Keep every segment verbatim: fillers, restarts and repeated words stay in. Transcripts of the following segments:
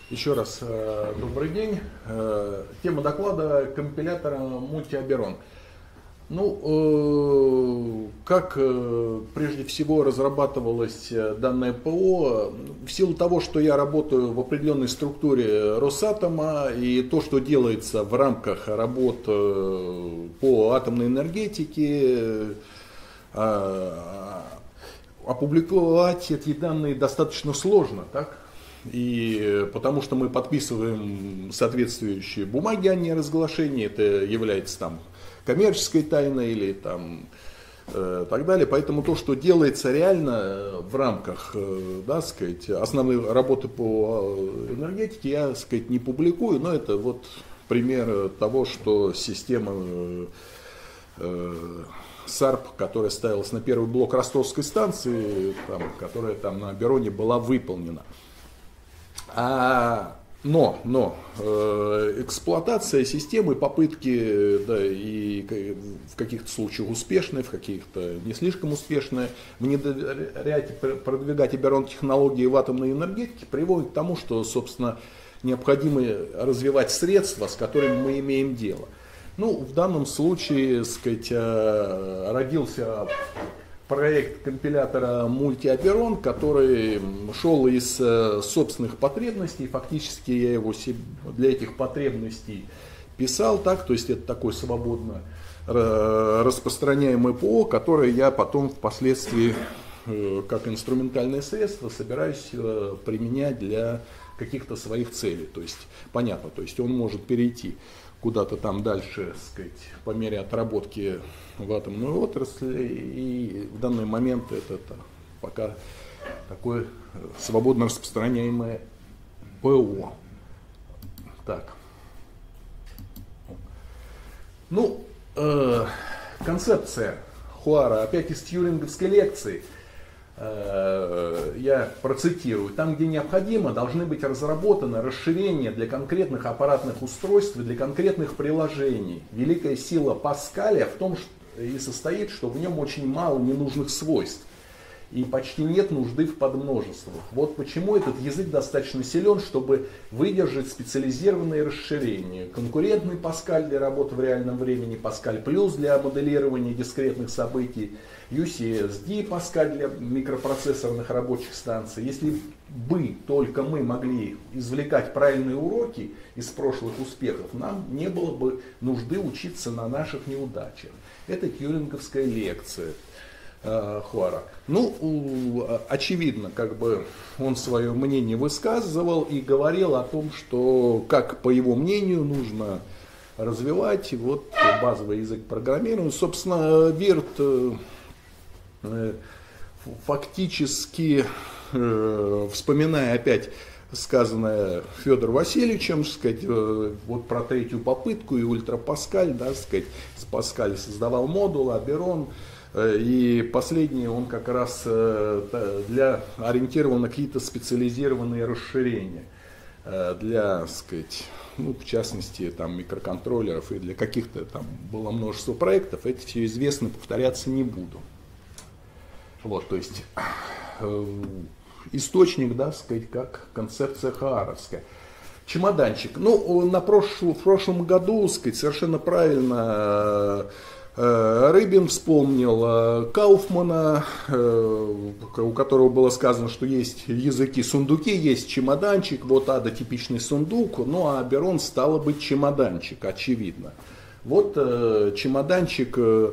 Еще раз э, добрый день. Э, тема доклада компилятора MultiOberon. Ну, э, как э, прежде всего разрабатывалось данное ПО, в силу того, что я работаю в определенной структуре Росатома, и то, что делается в рамках работ э, по атомной энергетике, э, опубликовать эти данные достаточно сложно, так? И потому что мы подписываем соответствующие бумаги о неразглашении, это является там коммерческой тайной или там э, так далее. Поэтому то, что делается реально в рамках, э, да, сказать, основной работы по энергетике, я, сказать, не публикую, но это вот пример того, что система э, э, САРП, которая ставилась на первый блок ростовской станции, там, которая там на Обероне была выполнена. А, но, но э, эксплуатация системы, попытки, да, и в каких-то случаях успешные, в каких-то не слишком успешные, внедрять, продвигать Оберон технологии в атомной энергетике приводит к тому, что, собственно, необходимо развивать средства, с которыми мы имеем дело. Ну, в данном случае, сказать, родился проект компилятора MultiOberon, который шел из собственных потребностей. Фактически я его для этих потребностей писал так, то есть это такой свободно распространяемый ПО, который я потом впоследствии как инструментальное средство собираюсь применять для каких-то своих целей. То есть понятно, то есть он может перейти куда-то там дальше, сказать, по мере отработки в атомную отрасль, и в данный момент это, это пока такое свободно распространяемое ПО. Так. Ну, э, концепция Хуара, опять из тьюринговской лекции. Я процитирую: там, где необходимо, должны быть разработаны расширения для конкретных аппаратных устройств и для конкретных приложений. Великая сила Паскаля в том и состоит, что в нем очень мало ненужных свойств и почти нет нужды в подмножествах. Вот почему этот язык достаточно силен, чтобы выдержать специализированные расширения. Конкурентный Паскаль для работы в реальном времени, Паскаль плюс для моделирования дискретных событий, ю си эс ди Паскаль для микропроцессорных рабочих станций. Если бы только мы могли извлекать правильные уроки из прошлых успехов, нам не было бы нужды учиться на наших неудачах. Это тьюринговская лекция э, Хуара. Ну, очевидно, как бы он свое мнение высказывал и говорил о том, что, как по его мнению, нужно развивать вот базовый язык программирования. Собственно, Вирт э, фактически, э, вспоминая опять сказанное Федором Васильевичем, сказать, э, вот про третью попытку и ультрапаскаль, да, сказать, Паскаль создавал модуль, Оберон, э, и последний он как раз э, для, ориентирован на какие-то специализированные расширения э, для, сказать, ну, в частности, там, микроконтроллеров, и для каких-то там было множество проектов. Это все известно, повторяться не буду. Вот, то есть э, источник, да, сказать, как концепция хааровская. Чемоданчик. Ну, на прошлом, в прошлом году, сказать, совершенно правильно э, Рыбин вспомнил э, Кауфмана, э, у которого было сказано, что есть языки-сундуки, есть чемоданчик, вот Ада типичный сундук, ну а Оберон стало быть чемоданчик, очевидно. Вот э, чемоданчик, э,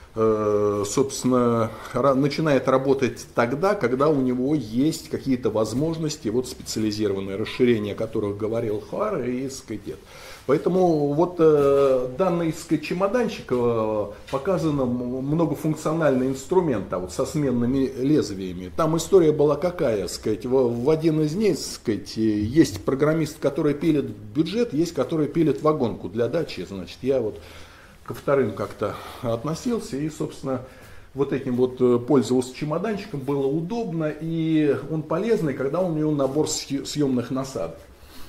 собственно, начинает работать тогда, когда у него есть какие-то возможности, вот специализированные расширения, о которых говорил Хуар и Скайдет. Поэтому вот э, данный чемоданчик э, показан многофункциональный инструмент, а вот со сменными лезвиями. Там история была какая, сказать, в, в один из них, сказать, есть программист, который пилит бюджет, есть который пилит вагонку для дачи, значит, я вот ко вторым как-то относился и, собственно, вот этим вот пользовался чемоданчиком, было удобно и он полезный, когда у него набор съемных насадок.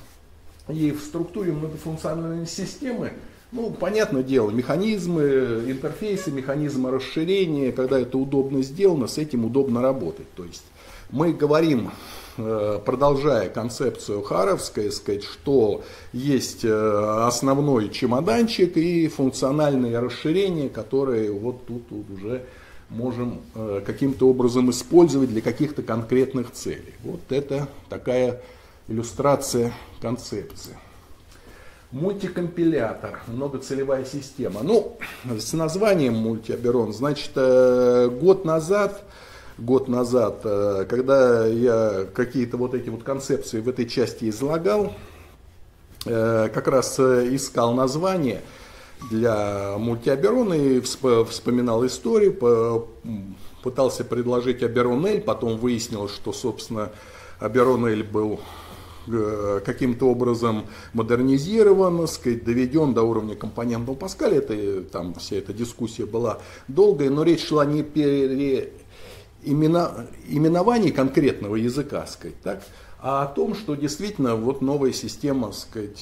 И в структуре многофункциональной системы, ну, понятное дело, механизмы, интерфейсы, механизмы расширения, когда это удобно сделано, с этим удобно работать. То есть мы говорим продолжая концепцию харовской, сказать, что есть основной чемоданчик и функциональные расширения, которые вот тут, тут уже можем каким-то образом использовать для каких-то конкретных целей. Вот это такая иллюстрация концепции. Мультикомпилятор, многоцелевая система. Ну, с названием мультиаберон, значит, год назад, год назад, когда я какие-то вот эти вот концепции в этой части излагал, как раз искал название для мультиаберона и вспоминал историю, пытался предложить Аберон-L, потом выяснилось, что, собственно, Аберон-L был каким-то образом модернизирован, сказать, доведен до уровня компонентного Паскаля. Это, там вся эта дискуссия была долгая, но речь шла не о именовании конкретного языка, сказать, так, а о том, что действительно вот новая система, сказать,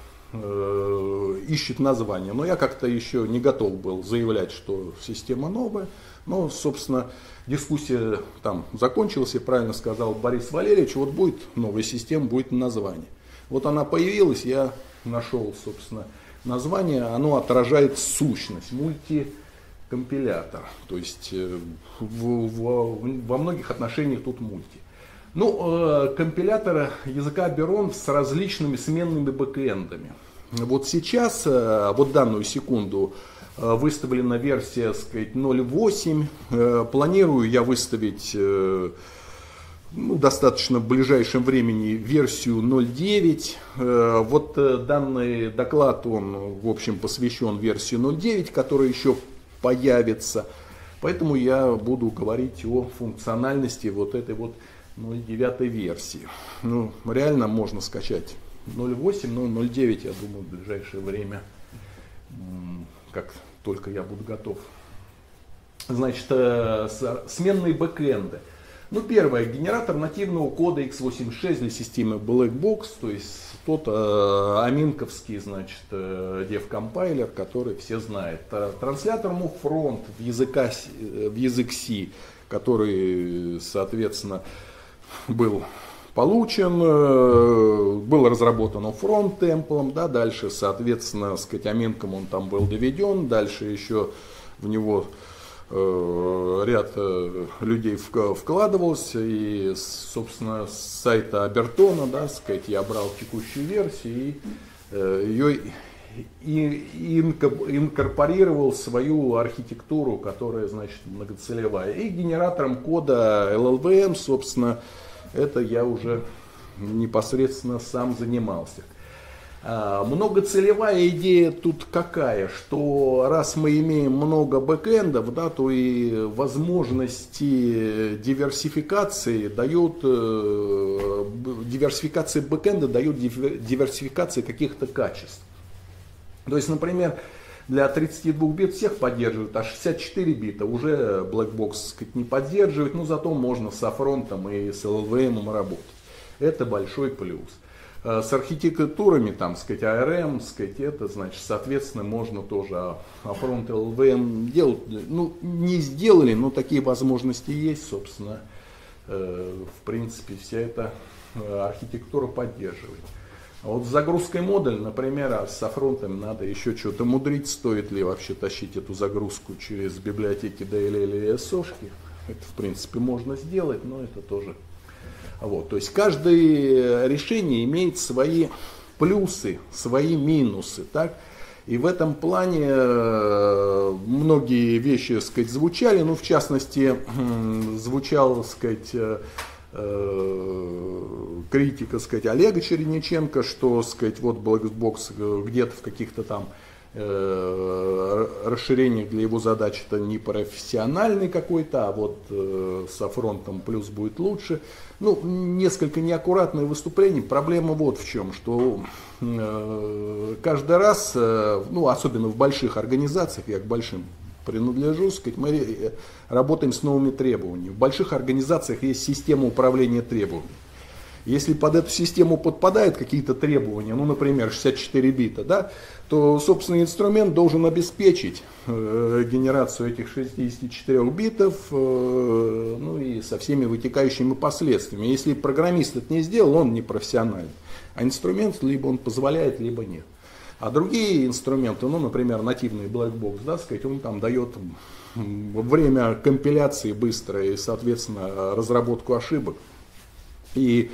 ищет название. Но я как-то еще не готов был заявлять, что система новая. Но, собственно, дискуссия там закончилась, и правильно сказал Борис Валерьевич, вот будет новая система, будет название. Вот она появилась, я нашел, собственно, название, оно отражает сущность, мультикомпилятор. То есть в, в, во многих отношениях тут мульти. Ну, компилятор языка Аберон с различными сменными бэкэндами. Вот сейчас, вот данную секунду, выставлена версия, сказать, ноль восемь. Планирую я выставить ну, достаточно в ближайшем времени версию ноль девять. Вот данный доклад, он, в общем, посвящен версии ноль девять, которая еще появится. Поэтому я буду говорить о функциональности вот этой вот ноль девять версии. Ну, реально можно скачать ноль восемь, но ноль девять, я думаю, в ближайшее время, как только я буду готов. Значит, сменные бэкэнды. Ну, первое, генератор нативного кода икс восемьдесят шесть для системы Blackbox, то есть тот э, аминковский, значит, э, dev-компайлер, который все знают. Транслятор MoveFront в, языка, в язык C, который, соответственно, был получен, был разработан Front темплом, да, дальше, соответственно, с аминком он там был доведен, дальше еще в него э, ряд э, людей вкладывался, и, собственно, с сайта Абертона, да, сказать, я брал текущую версию и э, ее и инкорпорировал свою архитектуру, которая, значит, многоцелевая. И генератором кода эл эл ви эм, собственно, это я уже непосредственно сам занимался. А, многоцелевая идея тут какая, что раз мы имеем много бэкэндов, да, то и возможности диверсификации дают, диверсификация бэкэнда дает диверсификации каких-то качеств. То есть, например, для тридцати двух бит всех поддерживают, а шестьдесят четыре бита уже Blackbox, сказать, не поддерживает, но зато можно с Афронтом и с эл эл ви эм работать. Это большой плюс. С архитектурами, там, сказать, эй ар эм, сказать, это, значит, соответственно, можно тоже Афронт, эл эл ви эм делать. Ну, не сделали, но такие возможности есть, собственно, в принципе, вся эта архитектура поддерживает. А вот с загрузкой модуля, например, а с Афронтом надо еще что-то мудрить, стоит ли вообще тащить эту загрузку через библиотеки ди эл эл или эс о шки. Это, в принципе, можно сделать, но это тоже... Вот, то есть каждое решение имеет свои плюсы, свои минусы, так? И в этом плане многие вещи, так сказать, звучали, ну, в частности, звучал, так сказать, критика, так сказать, Олега Черениченко, что, так сказать, вот Blackbox где-то в каких-то там расширениях для его задач это не профессиональный какой-то, а вот с Афронтом плюс будет лучше. Ну, несколько неаккуратное выступление. Проблема вот в чем, что каждый раз, ну, особенно в больших организациях, я к большим принадлежу, сказать, мы работаем с новыми требованиями. В больших организациях есть система управления требованиями. Если под эту систему подпадают какие-то требования, ну, например, шестьдесят четыре бита, да, то собственный инструмент должен обеспечить э, генерацию этих шестидесяти четырёх битов, э, ну и со всеми вытекающими последствиями. Если программист это не сделал, он не профессиональный. А инструмент либо он позволяет, либо нет. А другие инструменты, ну, например, нативный black box, да, сказать, он там дает время компиляции быстрое и, соответственно, разработку ошибок. И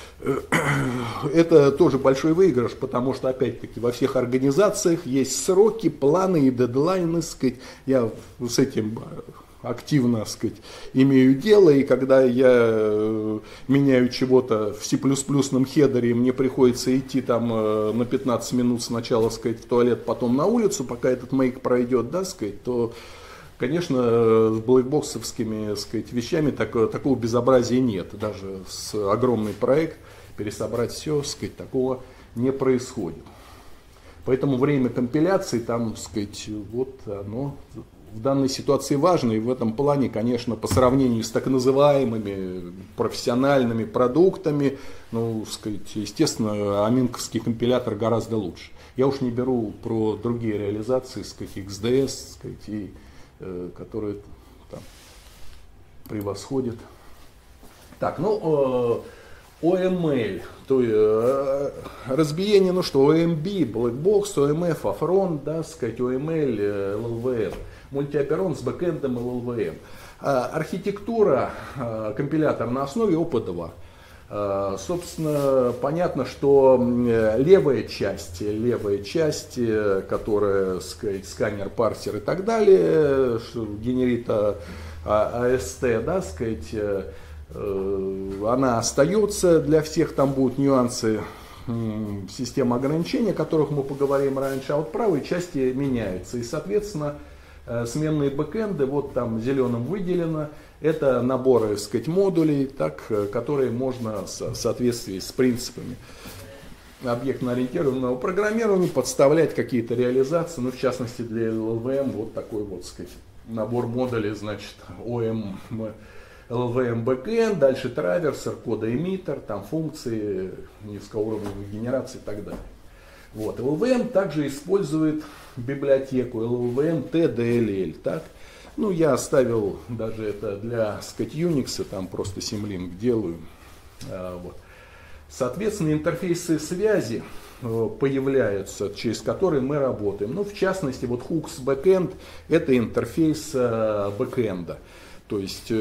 это тоже большой выигрыш, потому что, опять-таки, во всех организациях есть сроки, планы и дедлайны, сказать. Я с этим активно, сказать, имею дело, и когда я меняю чего-то в си++ хедере, мне приходится идти там на пятнадцать минут сначала, сказать, в туалет, потом на улицу, пока этот мейк пройдет, да, сказать, то, конечно, с блэкбоксовскими, сказать, вещами так, такого безобразия нет. Даже с огромный проект пересобрать все, сказать, такого не происходит. Поэтому время компиляции там, сказать, вот оно в данной ситуации важно. И в этом плане, конечно, по сравнению с так называемыми профессиональными продуктами, ну, сказать, естественно, аминковский компилятор гораздо лучше. Я уж не беру про другие реализации, сказать, икс ди эс, сказать, и которые там превосходят. Так, ну, о эм эл, то есть разбиение, ну что, о эм би, Blackbox, о эм эф, Afront, да, сказать, о эм эл, эл эл ви эм, мультиоперон с бэкэндом эл эл ви эм. Архитектура, компилятор на основе о пи два. Собственно, понятно, что левая часть, левая часть, которая, сказать, сканер, парсер и так далее, что генерит эй эс ти, да, сказать, она остается для всех, там будут нюансы системы ограничений, о которых мы поговорим раньше, а вот правой части меняются. И, соответственно, сменные бэкэнды, вот там зеленым выделено, это наборы, так сказать, модулей, так, которые можно в соответствии с принципами объектно-ориентированного программирования подставлять какие-то реализации, ну, в частности, для эл эл ви эм вот такой вот, сказать, набор модулей, значит, о эм, эл эл ви эм backend, дальше траверсер, кодоэмиттер, там функции, низкоуровневой генерации и так далее. Вот. эл эл ви эм также использует библиотеку эл эл ви эм ти ди эл эл, так. Ну, я оставил даже это для, сказать, Unix, там просто симлинк делаю. Вот. Соответственно, интерфейсы связи появляются, через которые мы работаем. Ну, в частности, вот Hooks Backend – это интерфейс бэкэнда. То есть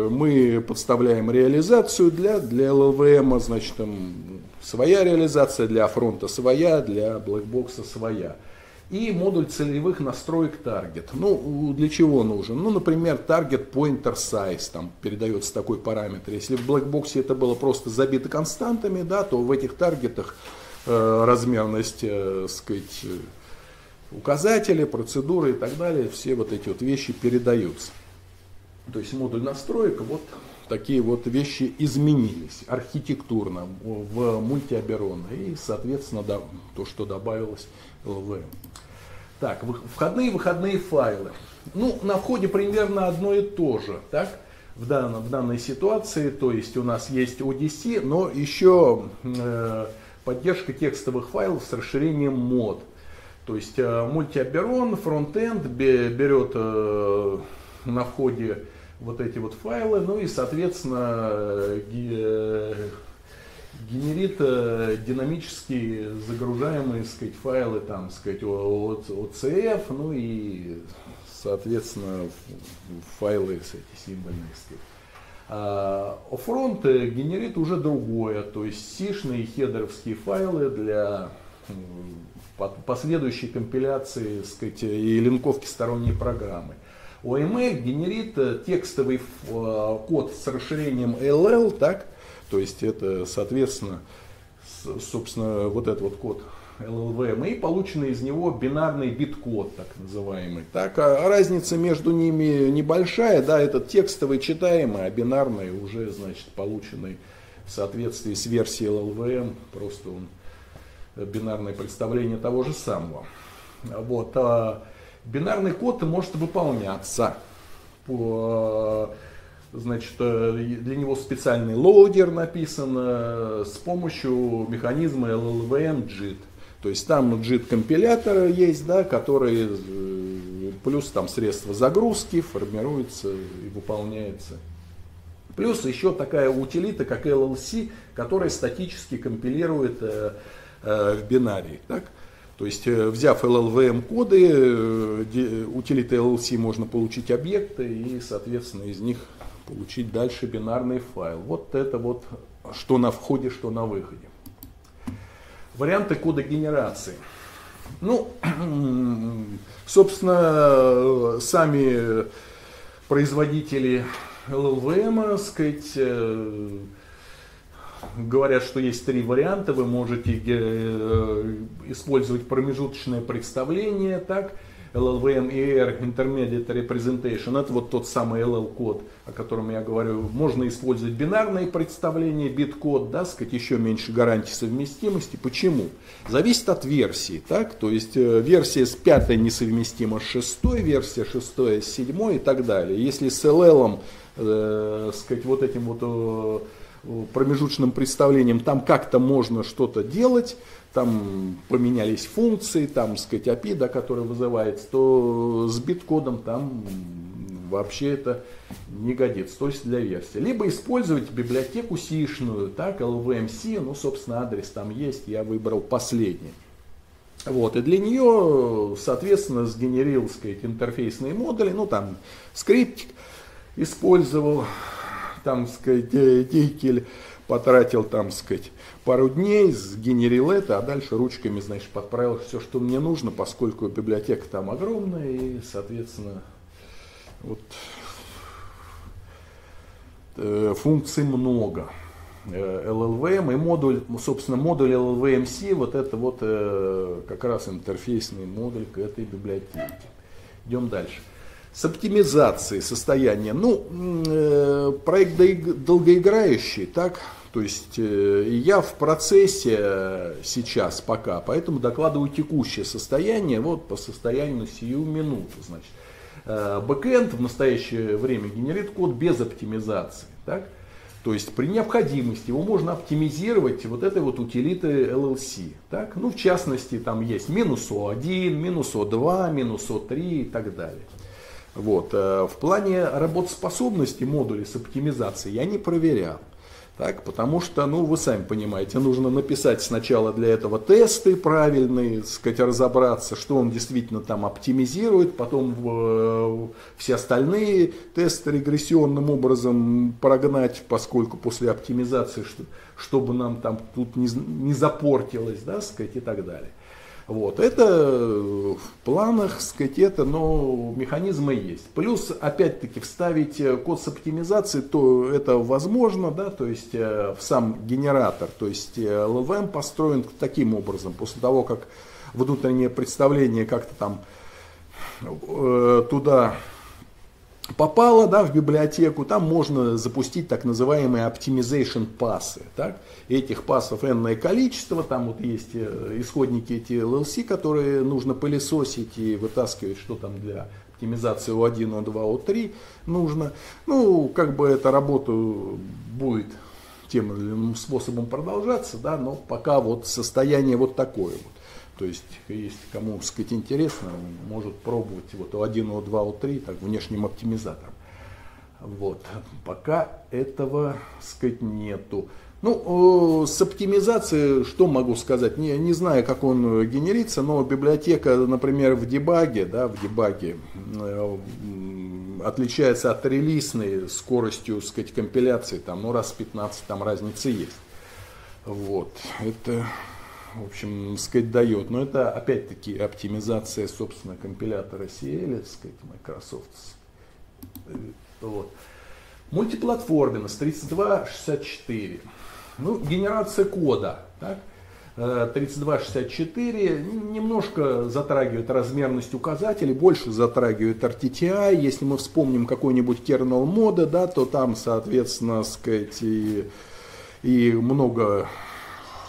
мы подставляем реализацию для, для эл эл ви эм, значит, там своя реализация, для Afront своя, для Blackbox своя. И модуль целевых настроек Target. Ну, для чего нужен? Ну, например, Target Pointer Size, там передается такой параметр. Если в Blackbox это было просто забито константами, да, то в этих таргетах э, размерность, э, сказать, указатели, процедуры и так далее, все вот эти вот вещи передаются. То есть модуль настроек, вот такие вот вещи изменились архитектурно в мультиоберон. И, соответственно, да, то, что добавилось эл эл ви эм. Так, входные и выходные файлы. Ну, на входе примерно одно и то же, так, в, данном, в данной ситуации. То есть у нас есть о ди си, но еще э, поддержка текстовых файлов с расширением мод. То есть э, мультиоберон, фронтенд берет э, на входе вот эти вот файлы, ну и, соответственно, генерит динамически загружаемые, сказать, файлы, там, сказать, о си эф, ну и, соответственно, файлы, кстати, символьные, сказать. А Afront генерит уже другое, то есть сишные хедеровские файлы для последующей компиляции, сказать, и линковки сторонней программы. о эм эл генерит текстовый код с расширением эл эл, так, то есть это, соответственно, собственно, вот этот вот код эл эл ви эм и полученный из него бинарный бит-код, так называемый. Так, а разница между ними небольшая, да, этот текстовый читаемый, а бинарный уже, значит, полученный в соответствии с версией эл эл ви эм, просто он бинарное представление того же самого. Вот. А бинарный код может выполняться по, значит, для него специальный лоудер написан с помощью механизма эл эл ви эм джит. То есть там джит компилятор есть, да, который плюс там средства загрузки формируется и выполняется. Плюс еще такая утилита, как эл эл си, которая статически компилирует э, э, в бинарии. Так? То есть, э, взяв эл эл ви эм коды, э, утилиты эл эл си можно получить объекты и, соответственно, из них получить дальше бинарный файл. Вот это вот, что на входе, что на выходе. Варианты кода генерации. Ну, собственно, сами производители эл эл ви эм, сказать, говорят, что есть три варианта. Вы можете использовать промежуточное представление, так, эл эл ви эм и эр Intermediate Representation, это вот тот самый эл эл-код, о котором я говорю. Можно использовать бинарные представления, бит-код, да, сказать, еще меньше гарантий совместимости. Почему? Зависит от версии, так, то есть версия с пятой несовместима с шестой, версия шестой с седьмой и так далее. Если с эл эл, э, сказать, вот этим вот э, промежуточным представлением там как-то можно что-то делать, там поменялись функции, там, сказать, эй пи ай, да, который вызывается, то с бит-кодом там вообще это не годится, то есть для версии. Либо использовать библиотеку си-шную, так, эл эл ви эм си, ну, собственно, адрес там есть, я выбрал последний. Вот, и для нее, соответственно, сгенерил, сказать, интерфейсные модули, ну, там, скриптик использовал, там, сказать, дикель, потратил, там, сказать, пару дней, сгенерил это, а дальше ручками, значит, подправил все, что мне нужно, поскольку библиотека там огромная, и, соответственно, вот, э, функций много. эл эл ви эм и модуль, собственно, модуль эл эл ви эм си, вот это вот э, как раз интерфейсный модуль к этой библиотеке. Идем дальше. С оптимизацией состояния. Ну, э, проект долгоиграющий, так, то есть э, я в процессе сейчас пока, поэтому докладываю текущее состояние, вот по состоянию сию минуту, значит. Э, бэкэнд в настоящее время генерит код без оптимизации, так. То есть при необходимости его можно оптимизировать вот этой вот утилитой эл эл си. Так? Ну, в частности, там есть минус о один, минус о два, минус о три и так далее. Вот. В плане работоспособности модулей с оптимизацией я не проверял. Так, потому что, ну, вы сами понимаете, нужно написать сначала для этого тесты правильные, так сказать, разобраться, что он действительно там оптимизирует, потом э, все остальные тесты регрессионным образом прогнать, поскольку после оптимизации, что, чтобы нам там тут не, не запортилось, да, сказать, и так далее. Вот, это в планах, сказать, это, но механизмы есть. Плюс, опять-таки, вставить код с оптимизацией, то это возможно, да, то есть в сам генератор. То есть эл эл ви эм построен таким образом, после того, как внутреннее представление как-то там э, туда попало, да, в библиотеку, там можно запустить так называемые optimization пассы. Так? Этих пассов энное количество, там вот есть исходники эти эл эл си, которые нужно пылесосить и вытаскивать, что там для оптимизации о один, о два, о три нужно. Ну, как бы эта работа будет тем или иным способом продолжаться, да, но пока вот состояние вот такое вот. То есть, если кому, так сказать, интересно, может пробовать вот о один, о два, о три так, внешним оптимизатором. Вот. Пока этого, так сказать, нету. Ну, с оптимизацией, что могу сказать? Не, не знаю, как он генерится, но библиотека, например, в дебаге, да, в дебаге э, отличается от релизной скоростью, так сказать, компиляции, там, ну, раз в пятнадцать там разница есть. Вот. Это... в общем, сказать, дает. Но это, опять-таки, оптимизация, собственно, компилятора си эл, сказать, Microsoft. Вот. Мультиплатформенность тридцать два шестьдесят четыре. Ну, генерация кода. Так? тридцать два шестьдесят четыре немножко затрагивает размерность указателей, больше затрагивает ар ти ти ай. Если мы вспомним какой-нибудь kernel мода, да, то там, соответственно, сказать, и, и много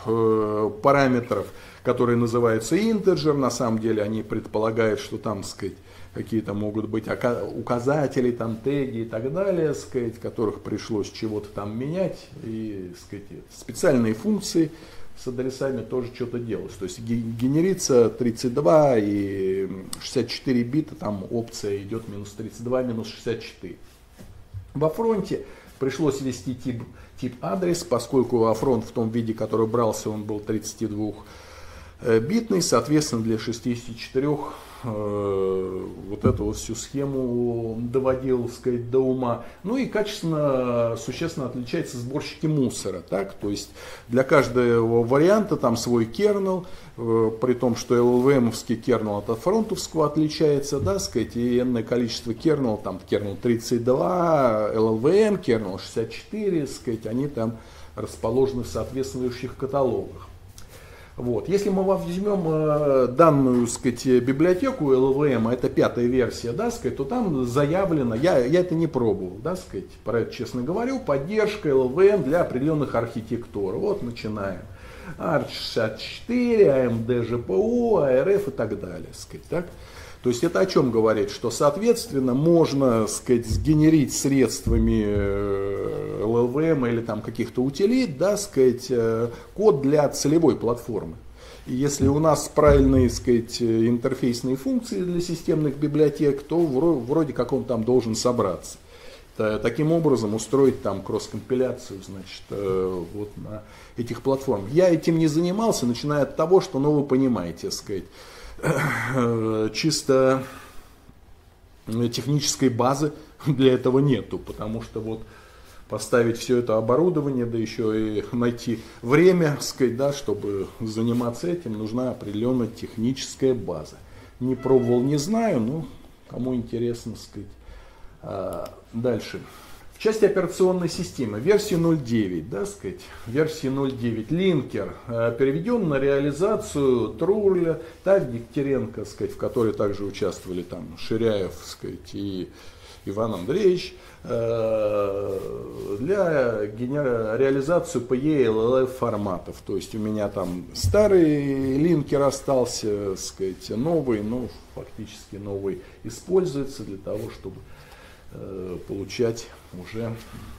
э, параметров, которые называются integer. На самом деле они предполагают, что там, сказать, какие-то могут быть указатели, там, теги и так далее, сказать, которых пришлось чего-то там менять. И, сказать, специальные функции с адресами тоже что-то делать. То есть генерится тридцать два и шестьдесят четыре бита, там опция идет минус тридцать два, минус шестьдесят четыре. Во фронте пришлось ввести тип, тип адрес, поскольку во фронт в том виде, который брался, он был тридцатидвухбитный, соответственно, для шестидесяти четырёх э, вот эту вот всю схему доводил, сказать, до ума. Ну и качественно, существенно отличаются сборщики мусора. Так? То есть для каждого варианта там свой кернел, э, при том, что эл эл ви эм-овский кернел от фронтовского отличается, да, сказать, и энное количество кернел, там кернел тридцать два, эл эл ви эм, кернел шестьдесят четыре, сказать, они там расположены в соответствующих каталогах. Вот. Если мы возьмем э, данную, сказать, библиотеку эл эл ви эм, а это пятая версия, да, сказать, то там заявлено, я, я это не пробовал, да, сказать, про это честно говорю, поддержка эл эл ви эм для определенных архитектур. Вот начинаем. арч шестьдесят четыре, эй эм ди джи пи ю, эй ар эф и так далее. Сказать, так? То есть это о чем говорит? Что, соответственно, можно, сказать, сгенерить средствами эл эл ви эм или там каких-то утилит, да, сказать, код для целевой платформы. И если у нас правильные, сказать, интерфейсные функции для системных библиотек, то вроде как он там должен собраться. Таким образом устроить там кросс-компиляцию, значит, вот на этих платформах. Я этим не занимался, начиная от того, что, ну, вы понимаете, сказать, чисто технической базы для этого нету, потому что вот поставить все это оборудование, да еще и найти время, сказать, да, чтобы заниматься этим, нужна определенная техническая база. Не пробовал, не знаю, но кому интересно, сказать. А, дальше. В части операционной системы, версии ноль девять, да, сказать, версии ноль девять, линкер э, переведен на реализацию Труля, так, Дегтяренко, сказать, в которой также участвовали там Ширяев, сказать, и Иван Андреевич, э, для генера... реализацию пи и эл эл эф форматов. То есть у меня там старый линкер остался, сказать, новый, но фактически новый используется для того, чтобы получать уже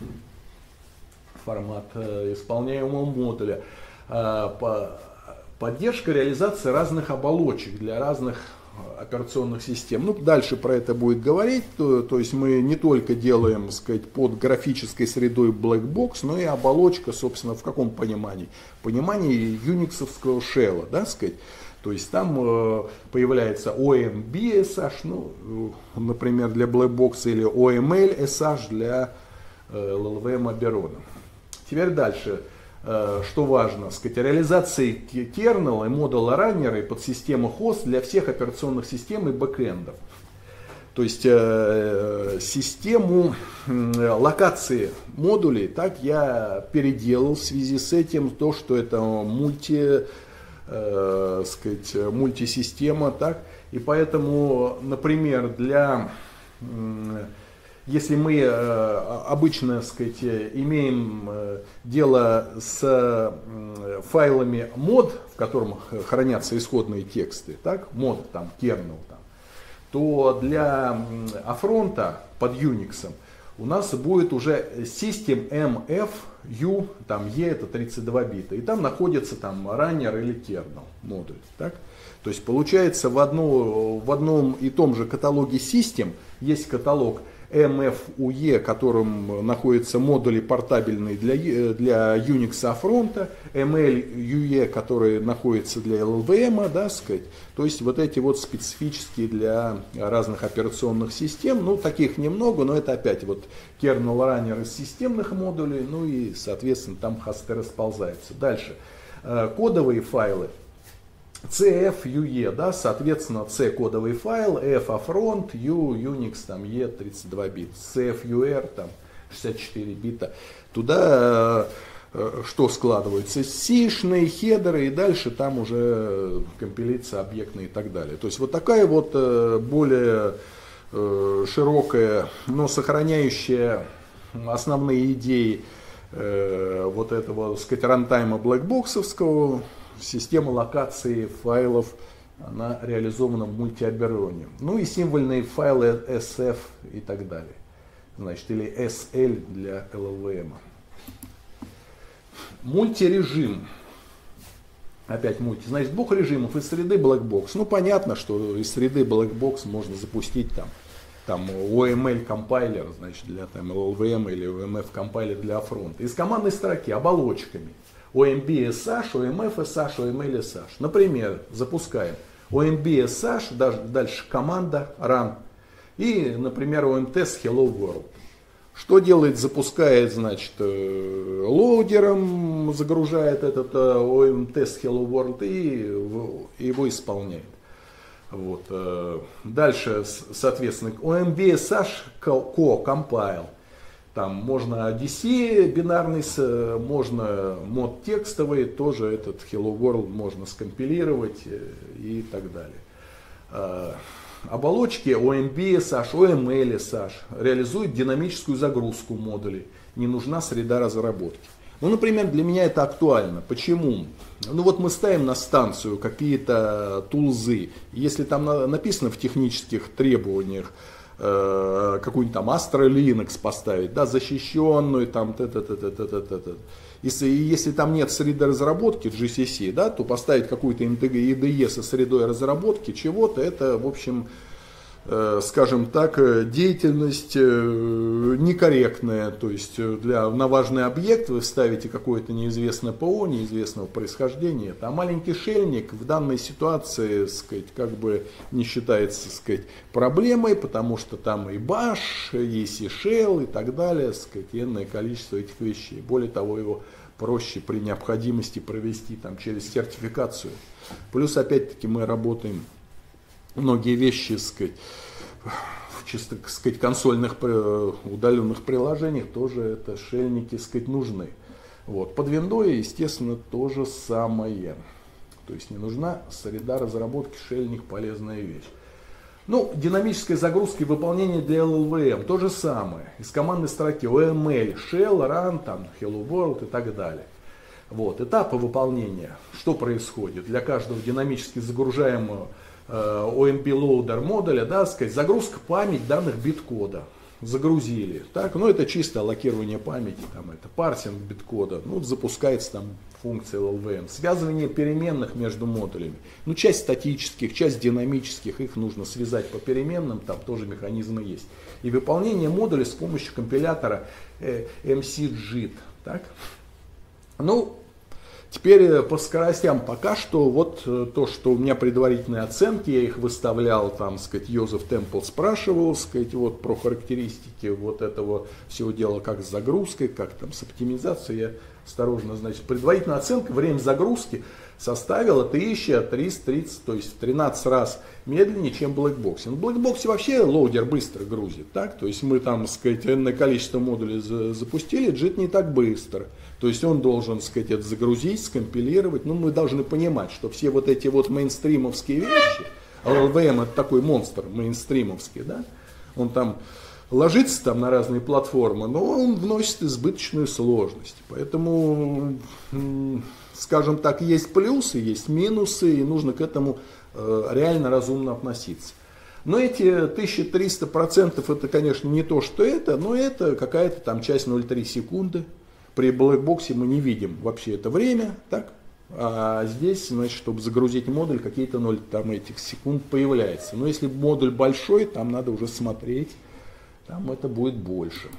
формат исполняемого модуля. Поддержка реализации разных оболочек для разных операционных систем. Ну, дальше про это будет говорить. То, то есть мы не только делаем, сказать, под графической средой Black Box, но и оболочка, собственно, в каком понимании? Понимании юниксовского шелла, да, сказать. То есть там э, появляется о эм би эс эйч, ну, э, например, для Black Box, или о эм эл эс эйч для э, эл эл ви эм Oberon. Теперь дальше, э, что важно, сказать, реализации кернела и модуля раннера и подсистемы хост для всех операционных систем и бэкэндов. То есть э, систему э, локации модулей, так, я переделал в связи с этим то, что это мульти... Э, сказать, мультисистема, так, и поэтому, например, для, э, если мы э, обычно, сказать, имеем э, дело с э, файлами мод, в котором хранятся исходные тексты, так, мод, там, kernel, там, то для афронта под Unix у нас будет уже system эм эф ю, там E это тридцать два бита, и там находится там раннер или kernel модуль. Так? То есть получается в, одно, в одном и том же каталоге System есть каталог эм эф ю и, которым находятся модули портабельные для, для Unix фронта, эм эл ю и, которые находятся для эл эл ви эм, да, сказать. То есть вот эти вот специфические для разных операционных систем, ну таких немного, но это опять вот kernel раннер из системных модулей, ну и соответственно там хосты расползаются. Дальше, кодовые файлы. си эф ю и, да, соответственно, C кодовый файл, F affront, U, Unix, там, E тридцать два бита, си эф ю ар, там, шестьдесят четыре бита. Туда э, что складывается? Сишные хедеры, и дальше там уже компилиция объектная и так далее. То есть вот такая вот э, более э, широкая, но сохраняющая основные идеи э, вот этого, так сказать, рантайма блэкбоксовского, система локации файлов, она реализована в мультиобероне. Ну и символьные файлы эс эф и так далее. Значит, или эс эл для эл эл ви эм. Мультирежим. Опять мульти. Значит, двух режимов из среды Blackbox. Ну, понятно, что из среды Blackbox можно запустить там, там о эм эл компайлер, значит, для там, эл эл ви эм или о эм эф компайлер для фронта. Из командной строки оболочками. о эм би эс эйч, о эм эф эс эйч, о эм эл эс эйч. Например, запускаем о эм би эс эйч, дальше команда run и, например, о эм тест hello world. Что делает? Запускает, значит, лоудером, загружает этот о эм тест hello world и его исполняет. Вот. Дальше, соответственно, о эм би эс эйч co-compile. Там можно ди си бинарный, можно мод текстовый, тоже этот Hello World можно скомпилировать и так далее. Оболочки о эм би эс эйч, о эм эл эс эйч реализуют динамическую загрузку модулей. Не нужна среда разработки. Ну, например, для меня это актуально. Почему? Ну вот мы ставим на станцию какие-то тулзы. Если там написано в технических требованиях, какую-нибудь там Astra Linux поставить, да, защищенную, там, т -т -т -т -т -т -т -т. Если, если там нет среды разработки джи си си, да, то поставить какую-то и ди и со средой разработки чего-то, это, в общем, э, скажем так, деятельность э, некорректная. То есть для, на важный объект вы ставите какое-то неизвестное ПО, неизвестного происхождения. А маленький шельник в данной ситуации, сказать, как бы не считается, сказать, проблемой, потому что там и баш, и си-shell и так далее, сказать, энное количество этих вещей. Более того, его проще при необходимости провести там, через сертификацию. Плюс, опять-таки, мы работаем многие вещи, сказать, в чисто, сказать, консольных удаленных приложениях, тоже это шельники, сказать, нужны. Вот. Под виндой, естественно, то же самое. То есть не нужна среда разработки, шельник полезная вещь. Ну, динамической загрузки выполнения для эл эл ви эм то же самое. Из командной строки о эм эл, shell, run, там, hello world и так далее. Вот. Этапы выполнения. Что происходит? Для каждого динамически загружаемого э, о эм би loader модуля, да, сказать, загрузка память данных биткода. Загрузили. Так, ну, это чисто локирование памяти, там, это парсинг биткода. Ну, запускается там функция эл эл ви эм. Связывание переменных между модулями. Ну, часть статических, часть динамических, их нужно связать по переменным, там тоже механизмы есть. И выполнение модуля с помощью компилятора э, эм си джит. Так? Ну, теперь по скоростям пока что вот то, что у меня предварительные оценки, я их выставлял, там, сказать, Йозеф Темпл спрашивал, сказать, вот про характеристики вот этого всего дела, как с загрузкой, как там с оптимизацией. Я осторожно, значит, предварительная оценка, время загрузки составила тысяча триста тридцать, то есть в тринадцать раз медленнее, чем в Blackbox. В Blackbox вообще лоудер быстро грузит, так? То есть мы там, сказать, энное количество модулей запустили, джит не так быстро. То есть он должен, сказать, это загрузить, скомпилировать. Ну, мы должны понимать, что все вот эти вот мейнстримовские вещи, эл эл ви эм это такой монстр мейнстримовский, да? Он там ложится там на разные платформы, но он вносит избыточную сложность. Поэтому, скажем так, есть плюсы, есть минусы, и нужно к этому реально разумно относиться. Но эти тысяча триста процентов это, конечно, не то, что это, но это какая-то там часть ноль целых три секунды. При Blackbox мы не видим вообще это время, так? А здесь, значит, чтобы загрузить модуль, какие-то ноль там этих секунд появляется. Но если модуль большой, там надо уже смотреть, там это будет больше.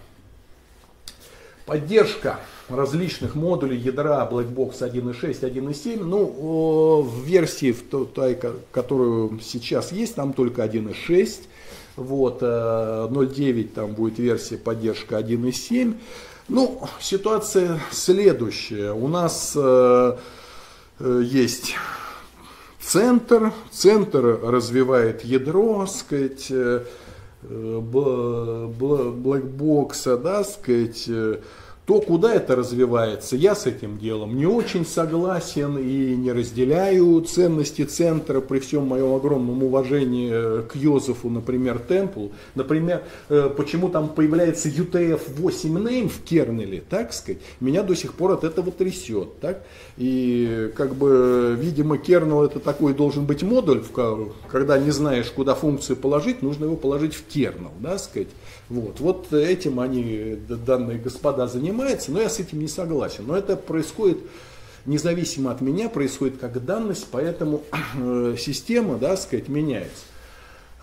Поддержка различных модулей ядра Blackbox один и шесть, один и семь. Ну, в версии, в той, которую сейчас есть, там только один и шесть. Вот, ноль девять там будет версия поддержка один и семь. Ну, ситуация следующая. У нас э, есть центр. Центр развивает ядро, сказать, э, Blackbox, да, сказать, То, куда это развивается, я с этим делом не очень согласен и не разделяю ценности центра при всем моем огромном уважении к Йозефу, например, Темплу. Например, почему там появляется ю ти эф восемь name в кернеле, так сказать, меня до сих пор от этого трясет. Так? И как бы, видимо, кернел это такой должен быть модуль, когда не знаешь, куда функцию положить, нужно его положить в кернел, да, сказать. Вот, вот этим они, данные господа, занимаются, но я с этим не согласен. Но это происходит независимо от меня, происходит как данность, поэтому э, система, да, сказать, меняется э,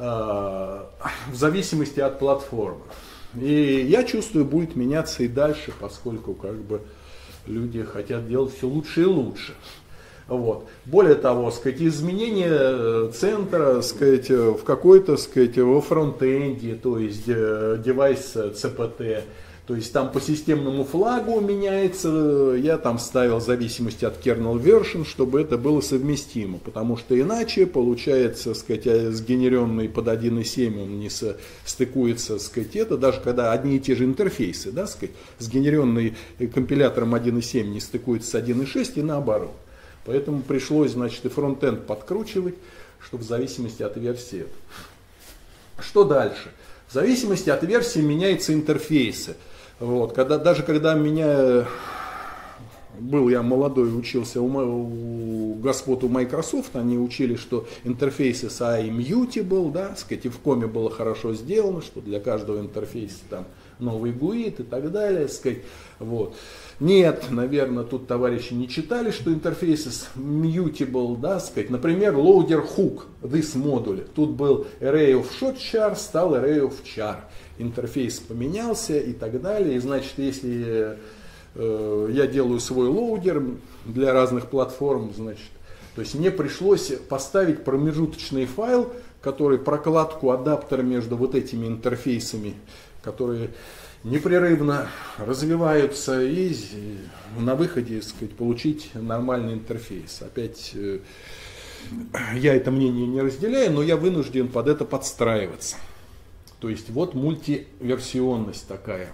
в зависимости от платформы. И я чувствую, будет меняться и дальше, поскольку как бы люди хотят делать все лучше и лучше. Вот. Более того, сказать, изменение центра, сказать, в какой-то, сказать, во фронтенде, то есть девайс си пи ти, то есть там по системному флагу меняется, я там ставил в зависимости от kernel version, чтобы это было совместимо, потому что иначе получается, сказать, сгенеренный под один и семь он не стыкуется, сказать, это даже когда одни и те же интерфейсы, да, сказать, сгенеренный компилятором один и семь не стыкуется с один и шесть и наоборот. Поэтому пришлось, значит, и фронтенд подкручивать, чтобы в зависимости от версии. Что дальше? В зависимости от версии меняются интерфейсы. Вот. Когда, даже когда меня был я молодой, учился у, у господ у Microsoft, они учили, что интерфейсы с iMutable, да, сказать, и в коме было хорошо сделано, что для каждого интерфейса там новый гуит и так далее, сказать, вот. Нет, наверное, тут товарищи не читали, что интерфейсы с mutable, да, сказать, например, loader hook, this модуль, тут был array of short char, стал array of char, интерфейс поменялся и так далее, и значит, если э, я делаю свой лоудер для разных платформ, значит, то есть мне пришлось поставить промежуточный файл, который прокладку адаптера между вот этими интерфейсами, которые непрерывно развиваются, и на выходе, так сказать, получить нормальный интерфейс. Опять я это мнение не разделяю, но я вынужден под это подстраиваться. То есть вот мультиверсионность такая.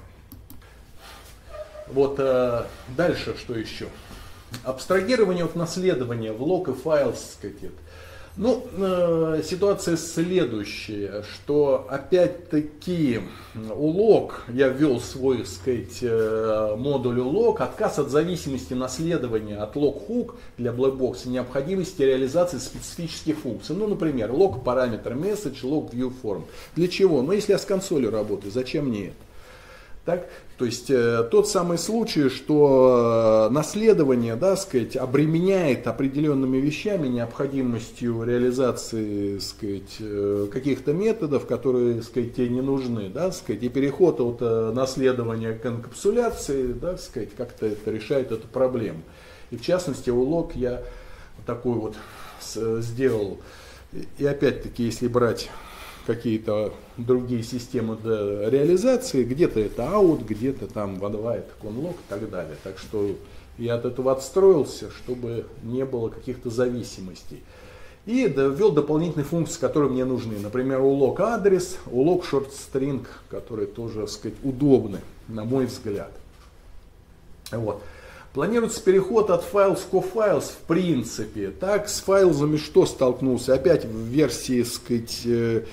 Вот дальше что еще? Абстрагирование от наследования в лог и файл, так сказать. Ну, э, ситуация следующая, что опять-таки у лог я ввел свой, так сказать, э, модуль лог, отказ от зависимости наследования от log-hook для blackbox, необходимости реализации специфических функций. Ну, например, log параметр message, log view form. Для чего? Ну, если я с консолью работаю, зачем мне это? Так? То есть э, тот самый случай, что э, наследование, да, сказать, обременяет определенными вещами, необходимостью реализации, сказать, э, каких-то методов, которые, сказать, тебе не нужны, да, сказать, и переход от э, наследования к энкапсуляции, да, сказать, как-то это решает эту проблему. И в частности у лог я такой вот с, сделал. И опять-таки, если брать какие-то другие системы реализации, где-то это out, где-то там водовая, конлог и так далее. Так что я от этого отстроился, чтобы не было каких-то зависимостей. И ввел дополнительные функции, которые мне нужны. Например, улог адрес, улог short string, которые тоже, так сказать, удобны, на мой взгляд. Вот. Планируется переход от files к files в принципе. Так, с файлами что столкнулся? Опять в версии, сказать,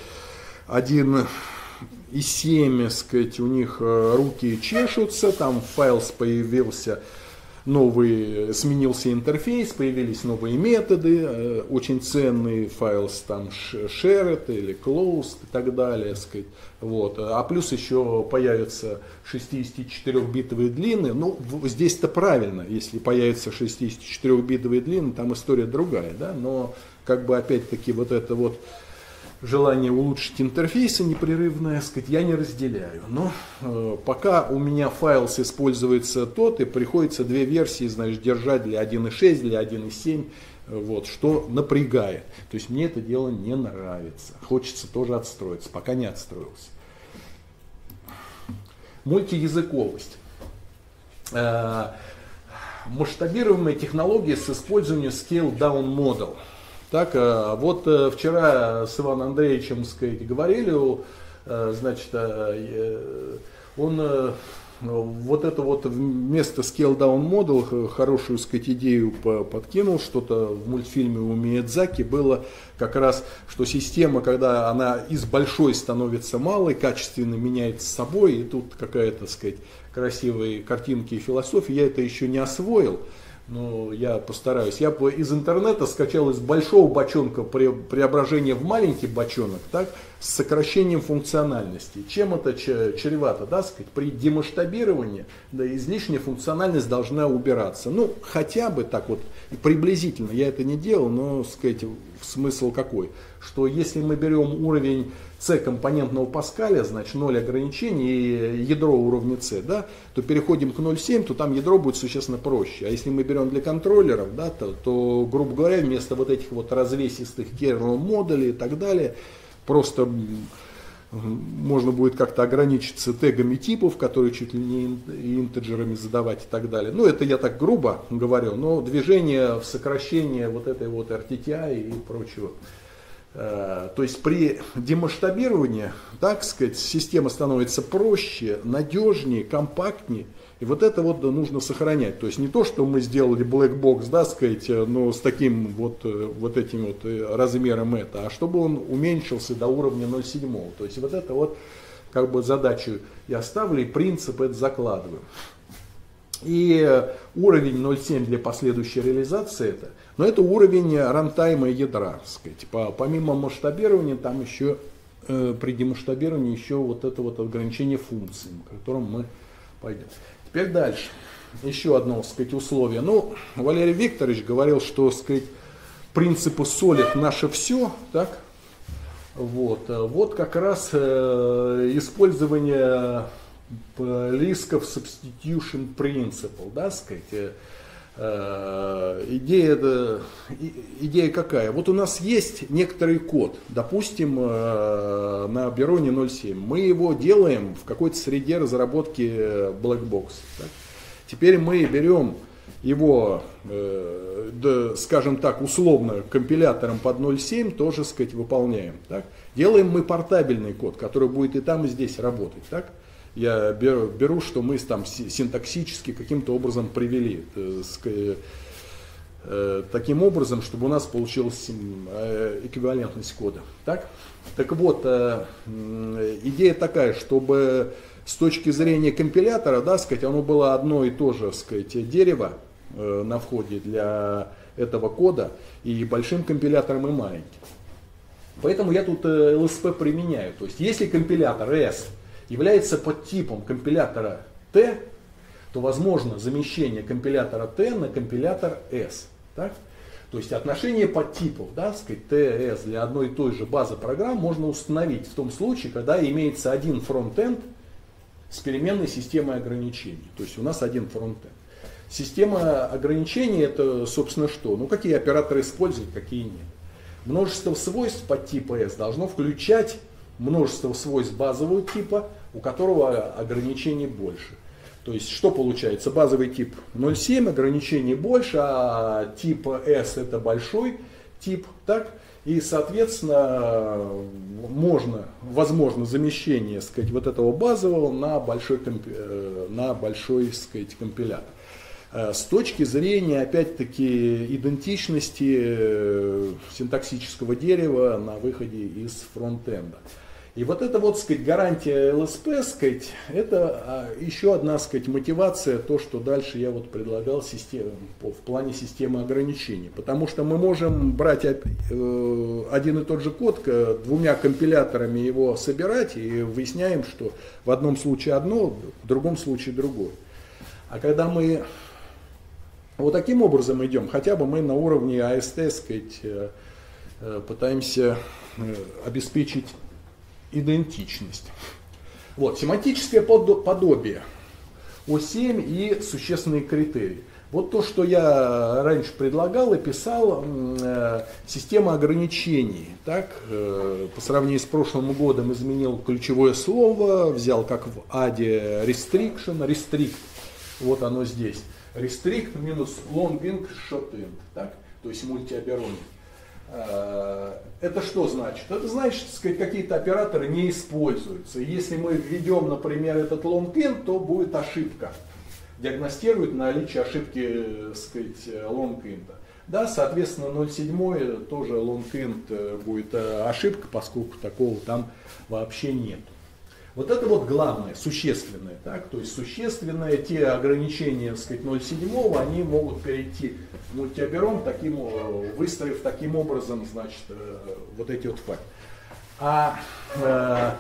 один и семь, сказать, у них руки чешутся, там files появился новый, сменился интерфейс, появились новые методы, очень ценные files, там shared или closed и так далее, сказать. Вот. А плюс еще появятся шестидесятичетырёхбитовые длины. Ну, здесь-то правильно, если появятся шестидесятичетырёхбитовые длины, там история другая, да, но как бы опять-таки вот это вот желание улучшить интерфейсы непрерывное, сказать, я не разделяю. Но э, пока у меня файл используется тот, и приходится две версии, значит, держать для один и шесть, для один и семь, вот, что напрягает. То есть мне это дело не нравится. Хочется тоже отстроиться, пока не отстроился. Мультиязыковость. Э, масштабируемая технология с использованием Scale Down Model. Так, вот вчера с Иваном Андреевичем, сказать, говорили, значит, он вот это вот вместо Scale Down Model хорошую, сказать, идею подкинул, что-то в мультфильме у Миядзаки было как раз, что система, когда она из большой становится малой, качественно меняется собой, и тут какая-то, сказать, красивые картинки и философия, я это еще не освоил. Ну, я постараюсь. Я из интернета скачал из большого бочонка преображение в маленький бочонок, так, с сокращением функциональности. Чем это чревато, да, сказать, при демасштабировании, да, излишняя функциональность должна убираться. Ну, хотя бы так вот, приблизительно, я это не делал, но, сказать, смысл какой? Что если мы берем уровень С компонентного Паскаля, значит ноль ограничений и ядро уровня С, да, то переходим к ноль целых семь, то там ядро будет существенно проще. А если мы берем для контроллеров, да, то, то, грубо говоря, вместо вот этих вот развесистых kernel модулей и так далее, просто можно будет как-то ограничиться тегами типов, которые чуть ли не интеджерами задавать и так далее. Ну, это я так грубо говорю, но движение в сокращение вот этой вот эр ти ти ай и прочего. То есть при демасштабировании, так сказать, система становится проще, надежнее, компактнее. И вот это вот нужно сохранять. То есть не то, что мы сделали black box, да, сказать, но с таким вот, вот этим вот размером это, а чтобы он уменьшился до уровня ноль целых семь. То есть вот это вот как бы задачу я ставлю и принцип это закладываю. И уровень ноль целых семь для последующей реализации это, но это уровень рантайма ядра, сказать. Помимо масштабирования там еще э, при демасштабировании еще вот это вот ограничение функций, к которым мы пойдем. Теперь дальше. Еще одно, сказать, условие. Ну, Валерий Викторович говорил, что, сказать, принципы солид наше все, так? Вот, вот как раз э, использование Lisk of Substitution Principle, да, сказать. Э, идея, э, идея какая? Вот у нас есть некоторый код, допустим, э, на Бюроне ноль целых семь. Мы его делаем в какой-то среде разработки Black Box. Так? Теперь мы берем его, э, да, скажем так, условно компилятором под ноль целых семь тоже, сказать, выполняем. Так? Делаем мы портабельный код, который будет и там, и здесь работать. Так? Я беру, беру, что мы там синтаксически каким-то образом привели, э, э, таким образом, чтобы у нас получилась э, эквивалентность кода. Так, так вот, э, идея такая, чтобы с точки зрения компилятора, да, сказать, оно было одно и то же, сказать, дерево э, на входе для этого кода, и большим компилятором, и маленьким. Поэтому я тут э, эл эс пи применяю. То есть, если компилятор S является подтипом компилятора T, то возможно замещение компилятора T на компилятор S. Так? То есть отношение подтипов, да, сказать, T, S для одной и той же базы программ можно установить в том случае, когда имеется один фронтенд с переменной системой ограничений. То есть у нас один фронтенд. Система ограничений это, собственно, что? Ну, какие операторы использовать, какие нет. Множество свойств подтипа S должно включать множество свойств базового типа, у которого ограничений больше. То есть что получается? Базовый тип ноль целых семь, ограничений больше, а тип S это большой тип. Так? И, соответственно, можно, возможно замещение, сказать, вот этого базового на большой, на большой, сказать, компилятор. С точки зрения, опять-таки, идентичности синтаксического дерева на выходе из фронтенда. И вот это вот, сказать, гарантия эл эс пи, сказать, это еще одна, сказать, мотивация, то, что дальше я вот предлагал систему, в плане системы ограничений. Потому что мы можем брать один и тот же код, двумя компиляторами его собирать, и выясняем, что в одном случае одно, в другом случае другое. А когда мы вот таким образом идем, хотя бы мы на уровне эй эс ти, сказать, пытаемся обеспечить идентичность. Вот, семантическое подобие о семь и существенные критерии. Вот то, что я раньше предлагал и писал, э, система ограничений. Так, э, по сравнению с прошлым годом изменил ключевое слово, взял как в аде restriction, restrict, вот оно здесь. Restrict минус long int short int, так, то есть мультиобероний. Это что значит? Это значит, что какие-то операторы не используются. Если мы введем, например, этот long-int, то будет ошибка. Диагностирует наличие ошибки, так сказать, long-int. Да, соответственно, ноль семь тоже long-int будет ошибка, поскольку такого там вообще нет. Вот это вот главное, существенное. Так? То есть существенное, те ограничения, так сказать, ноль семь, они могут перейти в мультиаберон, таким, выстроив таким образом, значит, вот эти вот факты. А э,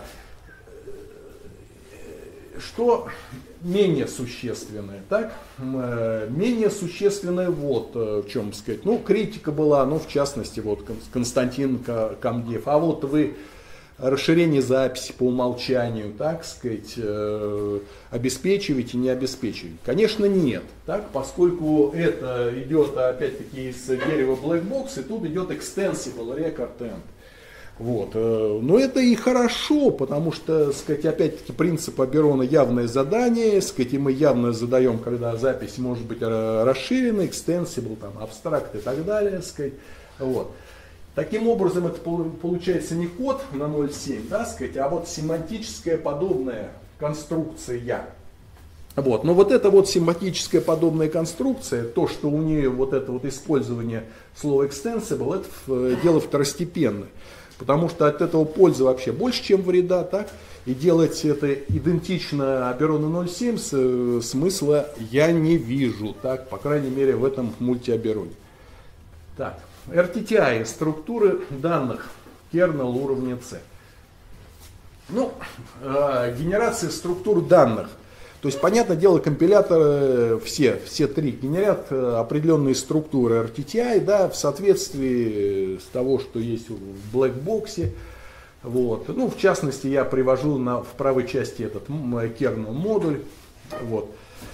что менее существенное? Так? Э, менее существенное вот в чем сказать. Ну, критика была, ну, в частности, вот Константин Камдев. А вот вы расширение записи по умолчанию, так сказать, э, обеспечиваете, не обеспечиваете? Конечно, нет, так, поскольку это идет опять-таки из дерева Black Box, и тут идет extensible record end. Вот. Но это и хорошо, потому что, сказать, опять-таки принцип Аберона явное задание, сказать, и мы явно задаем, когда запись может быть расширена, extensible, там, абстракт и так далее, сказать, вот. Таким образом, это получается не код на ноль семь, да, сказать, а вот семантическая подобная конструкция. Вот. Но вот эта вот семантическая подобная конструкция, то, что у нее вот это вот использование слова extensible, это дело второстепенное. Потому что от этого пользы вообще больше, чем вреда, так? И делать это идентично Аберону ноль семь смысла я не вижу, так? По крайней мере, в этом мультиабероне. Так. эр ти ти ай, структуры данных, kernel уровня C. Ну, э, генерация структур данных. То есть, понятное дело, компиляторы все, все три генерят определенные структуры эр ти ти ай, да, в соответствии с того, что есть в блэкбоксе. Вот. Ну, в частности, я привожу на, в правой части этот kernel модуль. Вот.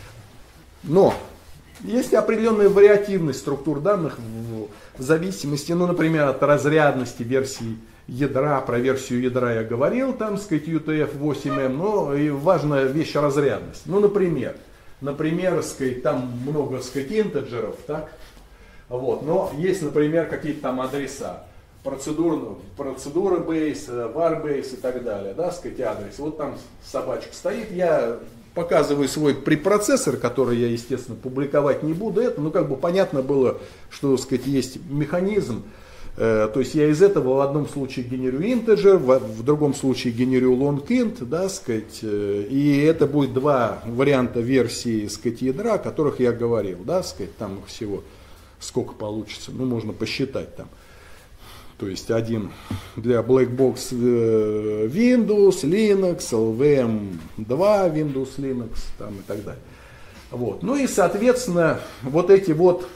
Но есть определенная вариативность структур данных в, в зависимости, ну, например, от разрядности версии ядра. Про версию ядра я говорил, там, сказать, ю ти эф восемь эм, но и важная вещь разрядность. Ну, например, например, сказать, там много, сказать, интеджеров, так? Вот, но есть, например, какие-то там адреса. Процедура, процедура бейс, var бейс и так далее, да, сказать, адрес. Вот там собачка стоит, я показываю свой препроцессор, который я, естественно, публиковать не буду. Это, ну, как бы понятно было, что, сказать, есть механизм. Э, то есть я из этого в одном случае генерирую интеджер, в, в другом случае генерирую long-int, да, сказать, э, и это будет два варианта версии, сказать, ядра, о которых я говорил, да, сказать, там их всего сколько получится, ну, можно посчитать там. То есть один для Black Box Windows, Linux, эл ви эм два Windows, Linux там, и так далее. Вот. Ну и, соответственно, вот эти вот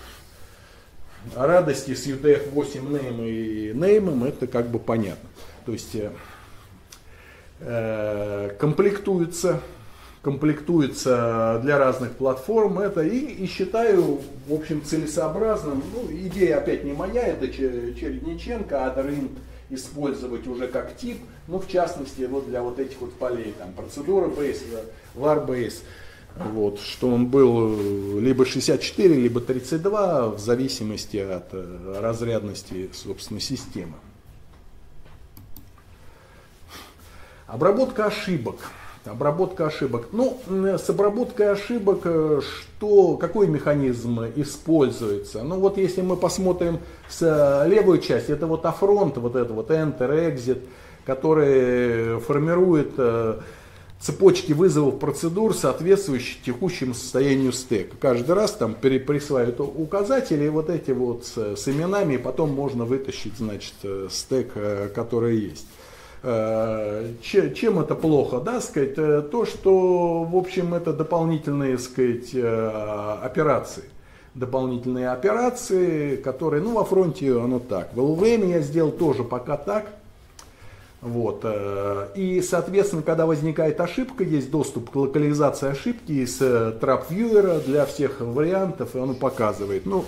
радости с ю ти эф восемь name и name, это как бы понятно. То есть э, комплектуется, комплектуется для разных платформ это, и, и считаю, в общем, целесообразным. Ну, идея опять не моя, это Чередниченко, Адрин использовать уже как тип, ну, в частности, вот для вот этих вот полей, там, процедура бейс, var бейс, вот, что он был либо шестьдесят четыре, либо тридцать два, в зависимости от разрядности, собственно, системы. Обработка ошибок. Обработка ошибок. Ну, с обработкой ошибок что, какой механизм используется? Ну, вот если мы посмотрим с левую часть, это вот афронт, вот это вот enter, exit, который формирует цепочки вызовов процедур, соответствующих текущему состоянию стека. Каждый раз там присваивают указатели, вот эти вот с, с именами, и потом можно вытащить, значит, стек, который есть. Чем это плохо, да, сказать, то, что, в общем, это дополнительные, сказать, операции. Дополнительные операции, которые, ну, во фронте оно так. В эл ви эм я сделал тоже пока так. Вот. И, соответственно, когда возникает ошибка, есть доступ к локализации ошибки из трап-вьюера для всех вариантов, и оно показывает. Ну,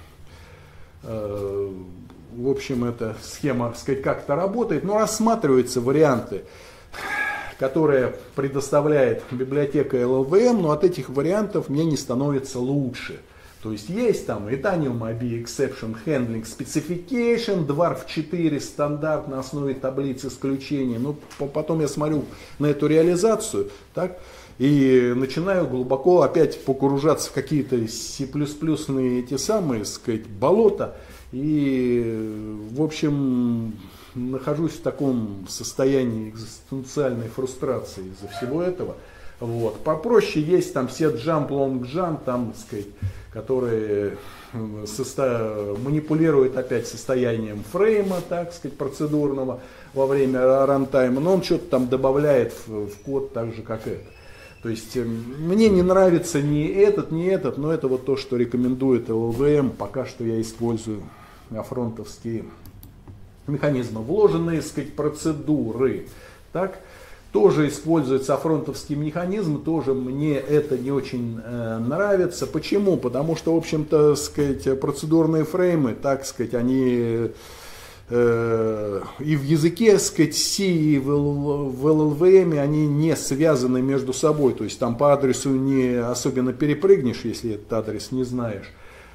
в общем, эта схема, так сказать, как-то работает, но рассматриваются варианты, которые предоставляет библиотека эл эл ви эм, но от этих вариантов мне не становится лучше. То есть есть там Itanium ай би Exception Handling Specification, дварф четыре стандарт на основе таблицы исключений. Но потом я смотрю на эту реализацию, так, и начинаю глубоко опять погружаться в какие-то C++ эти самые, сказать, болота. И, в общем, нахожусь в таком состоянии экзистенциальной фрустрации из-за всего этого. Вот. Попроще есть там set jump, long jump, там, сказать, которые состо... манипулируют опять состоянием фрейма, так сказать, процедурного во время рантайма, но он что-то там добавляет в, в код так же, как это. То есть мне не нравится ни этот, ни этот, но это вот то, что рекомендует эл эл ви эм. Пока что я использую афронтовские механизмы. Вложенные, так сказать, процедуры, так, тоже используется афронтовский механизм, тоже мне это не очень э, нравится. Почему? Потому что, в общем-то, сказать, процедурные фреймы, так сказать, они э, и в языке, сказать, C, и в, в эл эл ви эм они не связаны между собой. То есть там по адресу не особенно перепрыгнешь, если этот адрес не знаешь.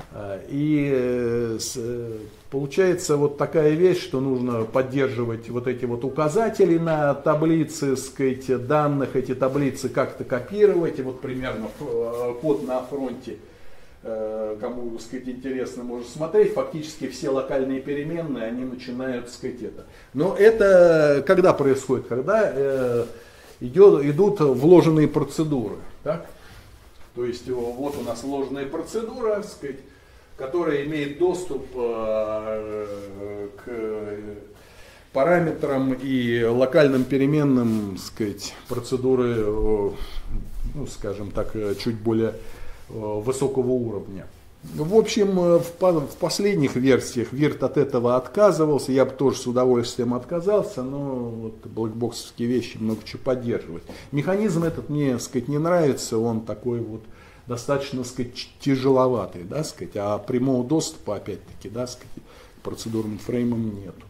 И получается вот такая вещь, что нужно поддерживать вот эти вот указатели на таблице, сказать, данных, эти таблицы как-то копировать. И вот примерно код на фронте, кому, так сказать, интересно, может смотреть, фактически все локальные переменные, они начинают, так сказать, это. Но это когда происходит? Когда идет, идут вложенные процедуры, так? То есть вот у нас вложенная процедура, так сказать, которая имеет доступ э, к параметрам и локальным переменным, так сказать, процедуры, э, ну, скажем так, чуть более э, высокого уровня. В общем, в, в последних версиях Вирт от этого отказывался, я бы тоже с удовольствием отказался, но вот блэкбоксовские вещи много чего поддерживать. Механизм этот мне, так сказать, не нравится, он такой вот достаточно, так сказать, тяжеловатый, да, сказать, а прямого доступа, опять-таки, да, сказать, к процедурным фреймам нету.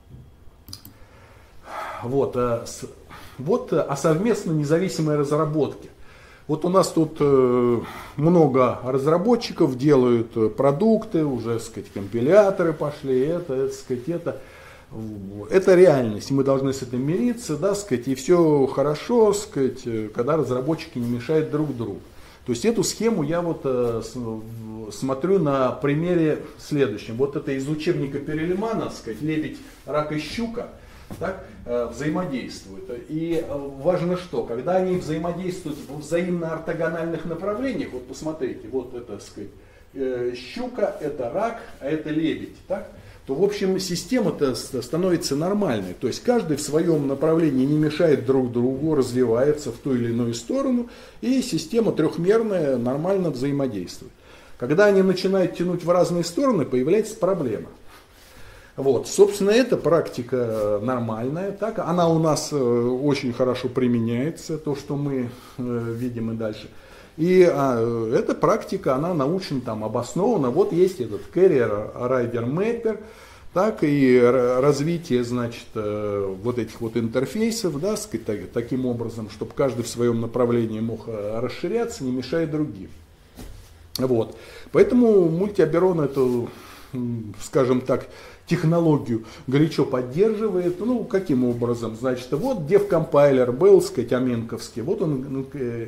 Вот, вот о совместно независимой разработке. Вот у нас тут много разработчиков делают продукты, уже, так сказать, компиляторы пошли, это, это, сказать, это. Это реальность, мы должны с этим мириться, да, сказать, и все хорошо, сказать, когда разработчики не мешают друг другу. То есть эту схему я вот э, смотрю на примере следующем. Вот это из учебника Перельмана, сказать, лебедь, рак и щука, так, э, взаимодействуют. И э, важно что, когда они взаимодействуют в взаимно ортогональных направлениях, вот посмотрите, вот это, сказать, э, щука, это рак, а это лебедь, так, то в общем система-то становится нормальной. То есть каждый в своем направлении не мешает друг другу, развивается в ту или иную сторону, и система трехмерная нормально взаимодействует. Когда они начинают тянуть в разные стороны, появляется проблема. Вот, собственно, эта практика нормальная, так, она у нас очень хорошо применяется, то, что мы видим и дальше. И а, эта практика, она научно там обоснована. Вот есть этот Carrier Rider Mapper, так, и развитие, значит, вот этих вот интерфейсов, да, сказать, таким образом, чтобы каждый в своем направлении мог расширяться, не мешая другим. Вот. Поэтому мультиаберон эту, скажем так, технологию горячо поддерживает. Ну, каким образом? Значит, вот dev-компайлер был, сказать, аменковский, вот он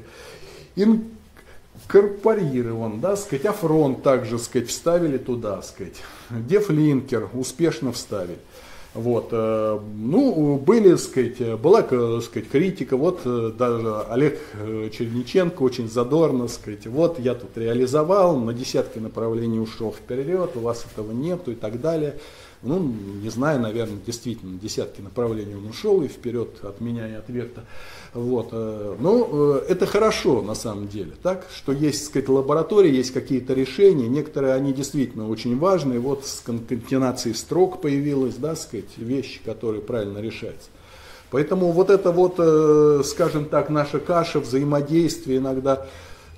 инкорпорирован, да, сказать, афронт также, сказать, вставили туда, сказать, дефлинкер успешно вставили. Вот, ну, были, сказать, была, сказать, критика, вот даже Олег Черниченко очень задорно, сказать, вот я тут реализовал, на десятки направлений ушел вперед, у вас этого нету и так далее. Ну, не знаю, наверное, действительно, десятки направлений он ушел и вперед от меня и от Верта. Вот. Но это хорошо на самом деле, так, что есть, так сказать, лаборатории, есть какие-то решения, некоторые они действительно очень важные. Вот с конкатенацией строк появилась, да, сказать, вещи, которые правильно решаются. Поэтому вот это вот, скажем так, наша каша, взаимодействие иногда,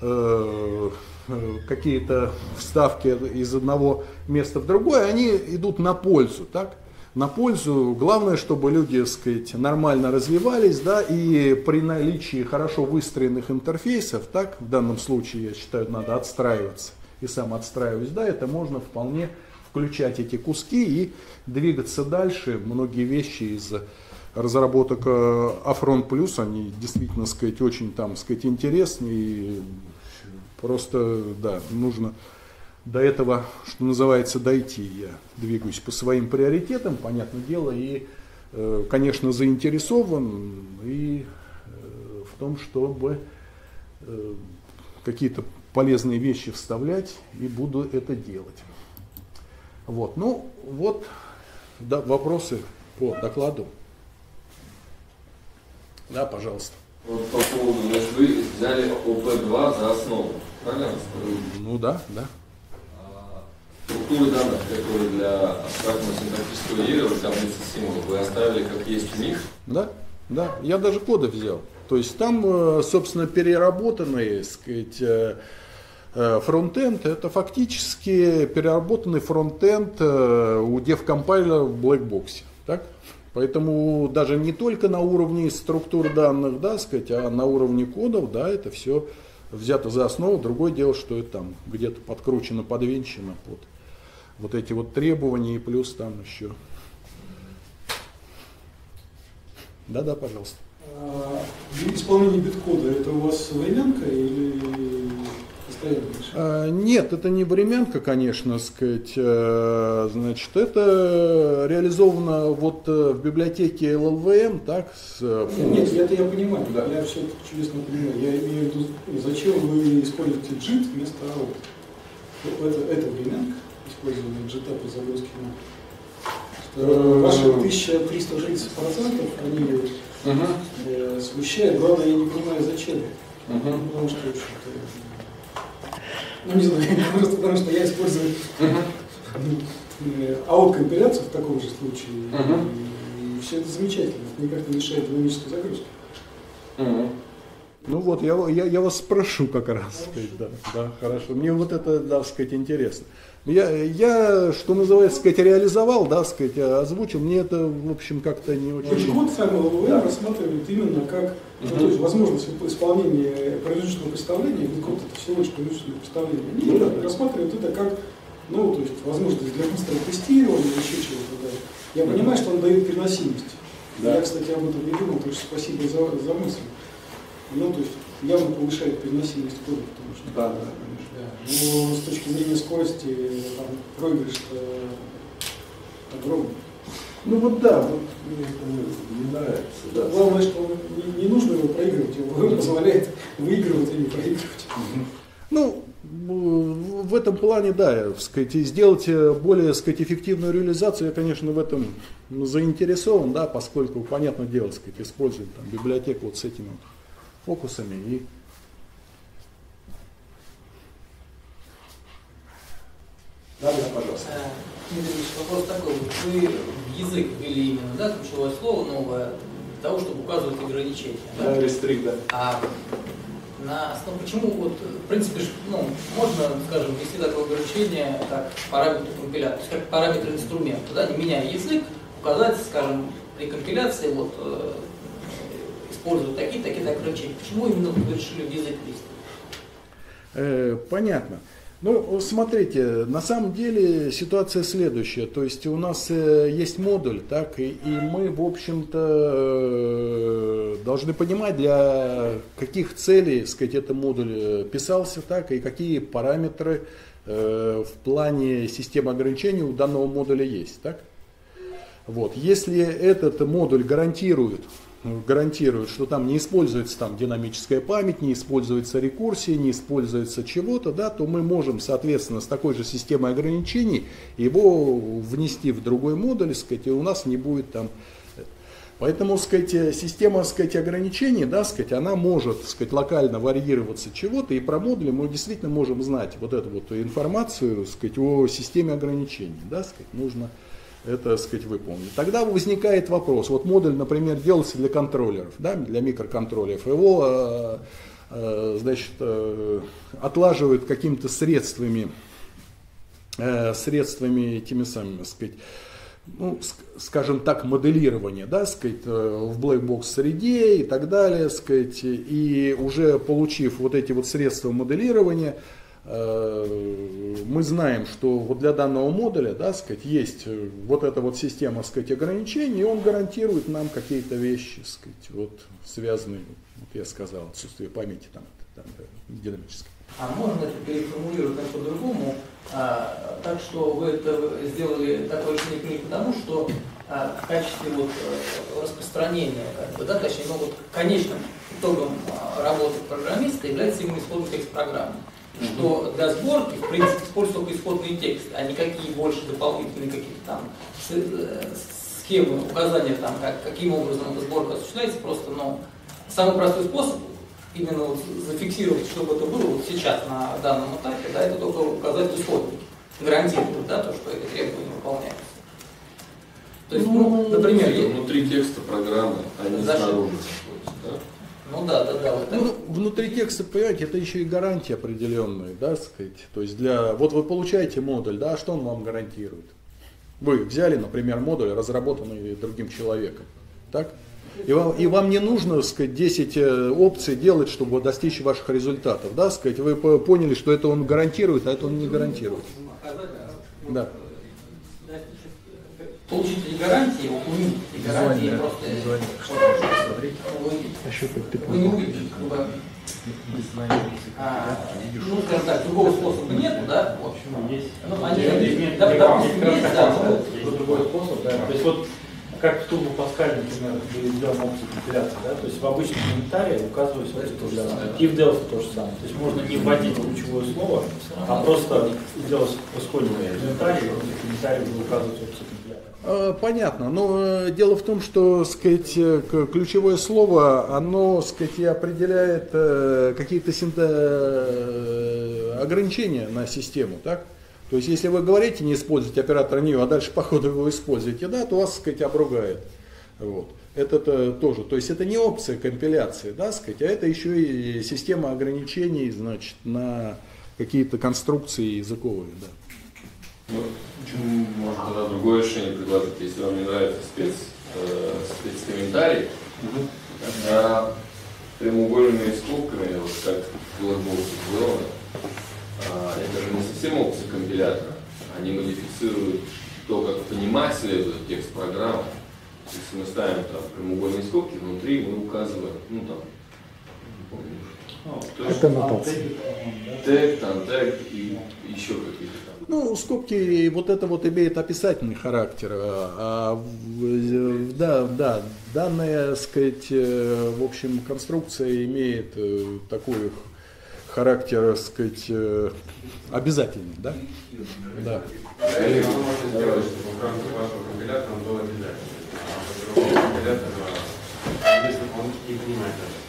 какие-то вставки из одного места в другое, они идут на пользу, так? На пользу. Главное, чтобы люди, так сказать, нормально развивались, да, и при наличии хорошо выстроенных интерфейсов, так, в данном случае, я считаю, надо отстраиваться и сам отстраиваюсь, да, это можно вполне включать эти куски и двигаться дальше. Многие вещи из разработок Afront Plus, они действительно, сказать, очень там, сказать, интересны, и просто, да, нужно до этого, что называется, дойти. Я двигаюсь по своим приоритетам, понятное дело, и, конечно, заинтересован и в том, чтобы какие-то полезные вещи вставлять, и буду это делать. Вот, ну, вот, да, вопросы по докладу. Да, пожалуйста. Вот по поводу, значит, вы взяли о пэ два за основу, правильно? Ну да, да. А, структуры данных, которые для абстрактного синтаксического ядра, таблицы символов, вы оставили как есть у них? Да, да. Я даже коды взял. То есть там, собственно, переработанные, сказать, фронтенд, это фактически переработанный фронтенд у DevCompiler в Blackbox. Так? Поэтому даже не только на уровне структур данных, да, сказать, а на уровне кодов, да, это все взято за основу. Другое дело, что это там где-то подкручено, подвенчано под вот эти вот требования, и плюс там еще. Да-да, пожалуйста. А, исполнение биткода — это у вас временка или постоянно? А, нет, это не временка, конечно, сказать. Значит, это реализовано вот в библиотеке эл эл ви эм, так? С, нет, нет, это я понимаю, да. Я все это чудесно понимаю. Я имею в виду, зачем вы используете джит вместо аут? Это, это временка, использование джита при загрузке. Ваши тысяча триста тридцать процентов, они uh-huh. э, смущают. Главное, я не понимаю, зачем. Uh-huh. Потому что, ну не знаю, просто потому что я использую uh-huh. аут-компиляцию в таком же случае. Uh-huh. И, и все это замечательно. Это никак не мешает динамической загрузке. Uh-huh. Ну вот, я, я, я вас спрошу как раз. Сказать, да, да, хорошо. Мне вот это, да, сказать, интересно. Я, я, что называется, сказать, реализовал, да, сказать, озвучил, мне это, в общем, как-то не очень... Код сам эл эл ви эм рассматривает именно как, uh-huh. ну, то есть, возможность исполнения промежуточного представления, код это всего лишь промежуточное представление, они uh-huh. рассматривают это как, ну, то есть, возможность для быстрого тестирования, еще чего-то, да. Я uh-huh. понимаю, что он дает переносимость. Да. Я, кстати, об этом не думал, так что спасибо за, за мысль. Ну, то есть, явно повышает переносимость кода, потому что... Да, да. Но с точки зрения скорости там, проигрыш огромный. Ну вот да, вот мне это не нравится. Да. Главное, что не, не нужно его проигрывать, его позволяет выигрывать или проигрывать. Ну, в этом плане, да, сказать, сделать более, сказать, эффективную реализацию, я, конечно, в этом заинтересован, да, поскольку, понятное дело, сказать, используем там библиотеку вот с этими вот фокусами и да, да, пожалуйста. Дмитрий Ильич, вопрос такой. Вы в язык ввели именно, да, ключевое слово новое, для того, чтобы указывать ограничения. Да, да рестрикт, да. А на основе, почему, вот, в принципе, ну, можно, скажем, ввести такое ограничение, как параметр компилятора, то есть как параметр инструмента, да, не меняя язык, указать, скажем, при компиляции, вот, э, использовать такие-то такие ограничения. Почему именно вы решили в язык ввести? Э, понятно. Ну, смотрите, на самом деле ситуация следующая. То есть у нас э, есть модуль, так, и, и мы, в общем-то, э, должны понимать, для каких целей, так сказать, этот модуль писался, так, и какие параметры э, в плане системы ограничений у данного модуля есть, так. Вот. Если этот модуль гарантирует, гарантирует, что там не используется там динамическая память, не используется рекурсия, не используется чего-то, да, то мы можем, соответственно, с такой же системой ограничений его внести в другой модуль, сказать, и у нас не будет там. Поэтому, сказать, система, сказать, ограничений, да, сказать, она может, сказать, локально варьироваться чего-то, и про модули мы действительно можем знать вот эту вот информацию, сказать, о системе ограничений, да, сказать, нужно это, так сказать, выполнить. Тогда возникает вопрос. Вот модуль, например, делался для контроллеров, да, для микроконтроллеров. Его, значит, отлаживают какими-то средствами, средствами, теми самыми, так сказать, ну, скажем так, моделирования, да, сказать, в blackbox среде и так далее, сказать, и уже получив вот эти вот средства моделирования, мы знаем, что вот для данного модуля, да, сказать, есть вот эта вот система, сказать, ограничений, и он гарантирует нам какие-то вещи, сказать, вот, связанные, вот я сказал, отсутствие памяти там, там, динамической. А можно это переформулировать как по-другому, а, так что вы это сделали такое решение приняли потому, что а, в качестве вот, распространения, как бы, да, точнее, ну, вот, конечным итогом а, работы программиста является именно исходный текст программы. Что для сборки, в принципе, используются только исходные тексты, а никакие больше дополнительные какие-то там схемы, указания, там, как, каким образом эта сборка осуществляется, просто, ну, самый простой способ именно вот зафиксировать, чтобы это было вот сейчас на данном этапе, да, это только указать в исходнике, гарантировать, да, то, что это требование выполняется. То есть, ну, например, внутри текста программы, а не снаружи, да? Ну да, да, да. Вот ну, внутри текста, понимаете, это еще и гарантии определенные, да, сказать. То есть для, вот вы получаете модуль, да, что он вам гарантирует? Вы взяли, например, модуль, разработанный другим человеком, так? И вам, и вам не нужно, так сказать, десять опций делать, чтобы достичь ваших результатов, да, сказать. Вы поняли, что это он гарантирует, а это он не гарантирует. Да. Получите гарантии, увидите гарантии, просто вы не увидите. А, ну, скажем так, другого способа нету, да? В общем, есть. Ну, они, нет, да, нет, допустим, нет, есть, нет, да, способ, вот. есть другой способ, да. То есть вот как в Turbo Pascal, например, мы делаем опцию компиляции, да, то есть в обычном комментарии указывается опция компиляции. И в Delphi то же самое. То есть можно не вводить ключевое слово, а просто сделать исходный комментарий, и в комментарии будет указывать опцию компиляции. Понятно, но дело в том, что, сказать, ключевое слово, оно, сказать, и определяет какие-то ограничения на систему, так? То есть, если вы говорите не использовать оператор new, а дальше по ходу его используете, да, то вас, сказать, обругает. Вот. Это тоже, то есть это не опция компиляции, да, сказать, а это еще и система ограничений, значит, на какие-то конструкции языковые, да. Ну, можно тогда другое решение предложить, если вам не нравится спец, э, спецкомментарий, угу. Тогда прямоугольными скобками, вот как в Blackbox сделано, э, это же не совсем опция компилятора, они модифицируют то, как понимать следует текст программы. Если мы ставим там прямоугольные скобки, внутри мы указываем, ну там, не помню, oh, то есть, тег, там, тег и еще какие-то там. Ну, скобки, вот это вот имеет описательный характер. А, да, да, данная, сказать, в общем, конструкция имеет такой характер, сказать, обязательный, да? Да. Или можно сделать, чтобы в рамках вашего компилятора он был обязательным. А по другому компилятору, если он не понимает это.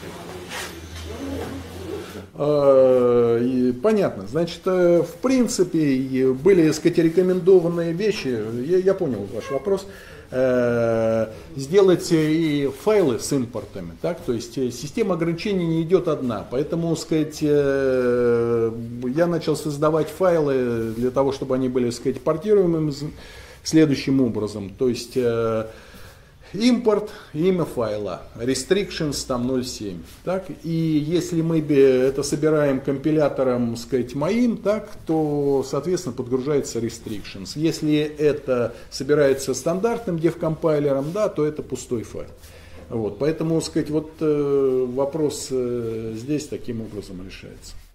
Понятно. Значит, в принципе, были, так сказать, рекомендованные вещи, я, я понял ваш вопрос, сделать и файлы с импортами, так, то есть система ограничений не идет одна, поэтому, так сказать, я начал создавать файлы для того, чтобы они были, так сказать, портируемыми следующим образом, то есть импорт, имя файла, restrictions там ноль семь, так, и если мы это собираем компилятором, сказать, моим, так, то, соответственно, подгружается restrictions. Если это собирается стандартным dev-компайлером, да, то это пустой файл. Вот, поэтому, сказать, вот вопрос здесь таким образом решается.